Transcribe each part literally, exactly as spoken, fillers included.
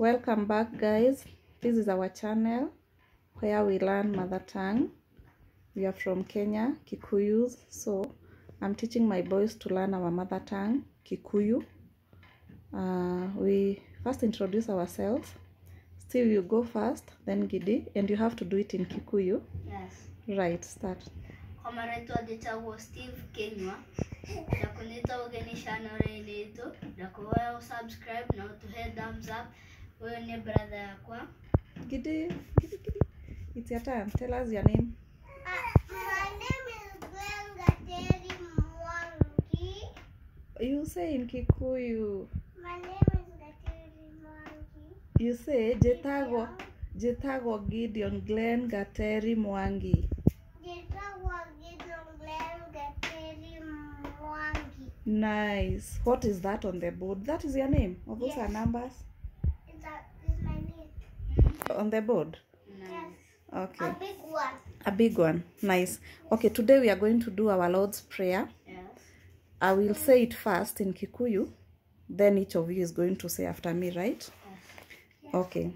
Welcome back, guys. This is our channel where we learn mother tongue. We are from Kenya, Kikuyus. So I'm teaching my boys to learn our mother tongue, Kikuyu. Uh, we first introduce ourselves. Steve, you go first, then Gidi, and you have to do it in Kikuyu. Yes. Right, start. Komareto aditawo Steve Kenywa. Dakunita ugeni channel yetu. Dakuwa subscribe na to hit thumbs up. Wewe ni brother yakwa. Gidi, Gidi, Gidi. It's your turn. Tell us your name. Uh, my name is Glenn Gateri Mwangi. You say in Kikuyu. My name is Gateri Mwangi. You say Jetago Jetago Gideon Glenn Gateri Mwangi. Jetago Gideon Glenn Gateri Mwangi. Nice. What is that on the board? That is your name? Or those Yes. are numbers? It's, a, it's my name. On the board? Yes. Okay. A big one. A big one. Nice. Okay, today we are going to do our Lord's Prayer. Yes. I will say it first in Kikuyu. Then each of you is going to say after me, right? Yes. Okay.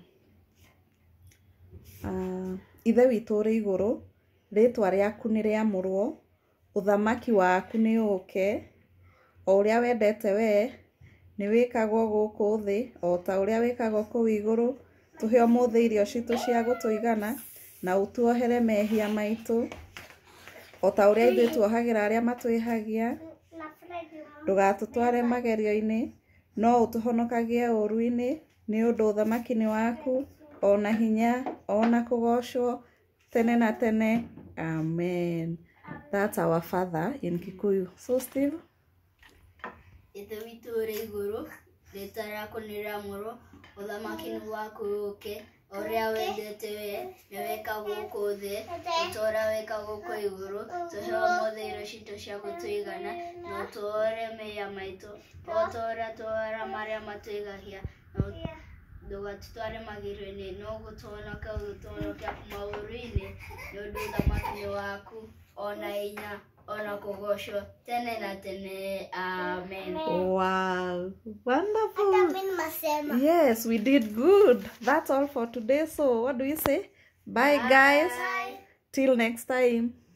Uh, Ithe witũ ũrĩ igũrũ, rĩĩtwa rĩaku nĩ rĩamũrwo, ũthamaki waku nĩ ũũke, o ũrĩa wendete wee, nĩ wĩkagwo gũkũ thĩ, o ta ũrĩa wĩkagwo kũu igũrũ, tũhe ũmũthĩ irio citũ cia gũtũigana, na ũtuohere mehia maitũ, o ta ũrĩa ithuĩ tuohagĩra arĩa matwĩhagia, ndũgatũtware magerio-inĩ, no ũtũhonokagie ũũru-inĩ, nĩ ũndũ ũthamaki nĩ waku, ona hinya, ona kũgocwo, tene na tene. Amen. That's our Father in Kikuyu. So, Steve? Ithe witũ ũrĩ igũrũ, rĩĩtwa rĩaku nĩ rĩamũrwo, ũthamaki nĩ waku ũũke, o ũrĩa wendete wee, nĩ wĩkagwo gũkũ thĩ, o ta ũrĩa wĩkagwo gũkũ igũrũ, tũhe ũmũthĩ irio citũ cia gũtũigana, na ũtuohere mehia maitũ, o ta ũrĩa tuohora marĩa matwĩhagia, na ndũgatũtware magerio-inĩ, no gũtũhonokia ũgĩtũhonokia kuma ũũru-inĩ, nĩ ũndũ ũthamaki nĩ waku, ona hinya, ona kũgocwo, tene na tene. Amen. Wow. Wonderful. Hata mimi nasema. Yes, we did good. That's all for today. So, what do you say? Bye, guys. Bye. Till next time.